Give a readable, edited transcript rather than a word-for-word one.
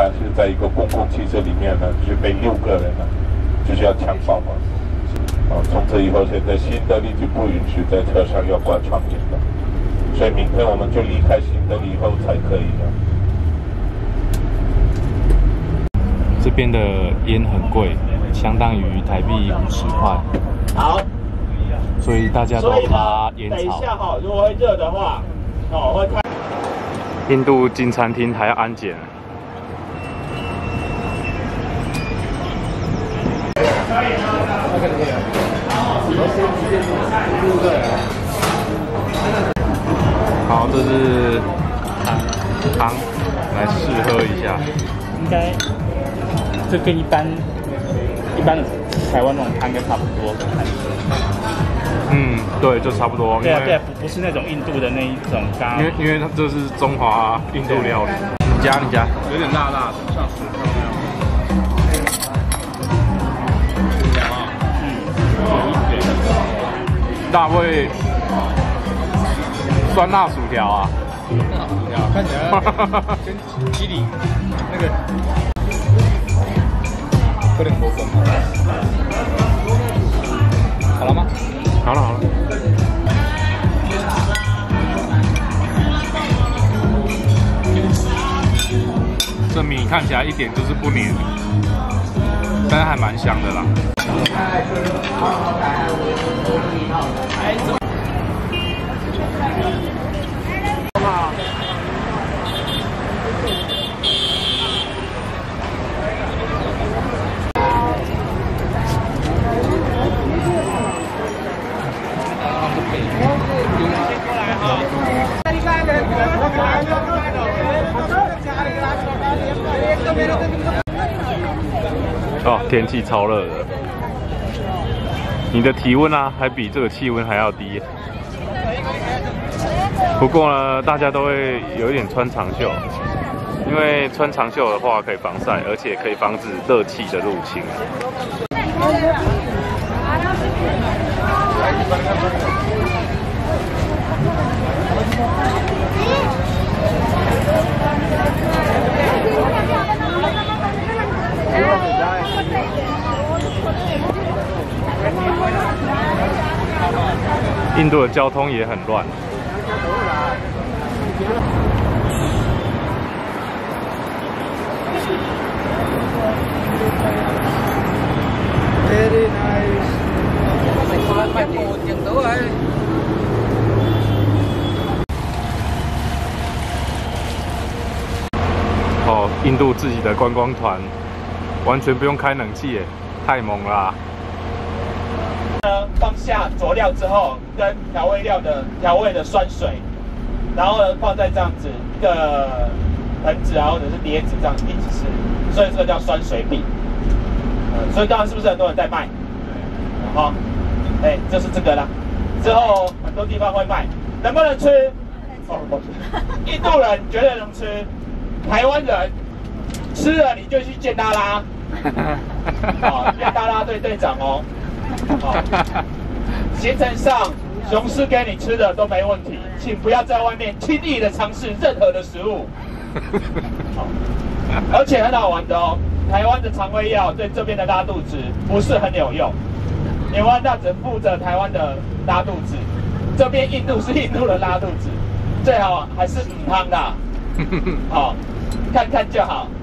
但是在一个公共汽车里面呢，就是被6个人呢，就是要强暴嘛。从此以后，现在新德里就不允许在车上要挂窗帘了，所以明天我们就离开新德里以后才可以的。 这边的烟很贵，相当于台币50块。 好， 所以大家都拉烟草。 等一下哈，如果会热的话，会开。 印度进餐厅还要安检。好，这是汤，来试喝一下。 应该这跟一般的台湾那种汤应该差不多。 嗯，对，就差不多。 对啊，对啊，不是那种印度的那一种咖。 因为它这是中华印度料理。你加， 有点辣辣的，像薯条那样。 大卫酸辣薯条啊！ 薯条看起来跟鸡里那个有点过分。好了吗？ 好了。这米看起来一点就是不黏，但是还蛮香的啦。哦，天气超热的，你的体温啊，还比这个气温还要低。不过呢，大家都会有一点穿长袖，因为穿长袖的话可以防晒，而且可以防止热气的入侵。印度的交通也很乱。 Very nice. 哦，印度自己的观光团完全不用开冷气耶，太猛啦！ 放下佐料之后，跟调味的酸水，然后呢放在这样子一个盆子啊，或者是碟子这样一起吃，所以这个叫酸水饼。所以刚刚是不是很多人在卖？好，就是这个啦。之后很多地方会卖，能不能吃？印度人绝对能吃，台湾人吃了你就去见拉拉，见拉拉队队长哦。行程上雄狮给你吃的都没问题，请不要在外面轻易的尝试任何的食物。而且很好玩的哦，台湾的肠胃药对这边的拉肚子不是很有用，台湾药只负责台湾的拉肚子，这边印度是印度的拉肚子，最好还是汤的，好看看就好。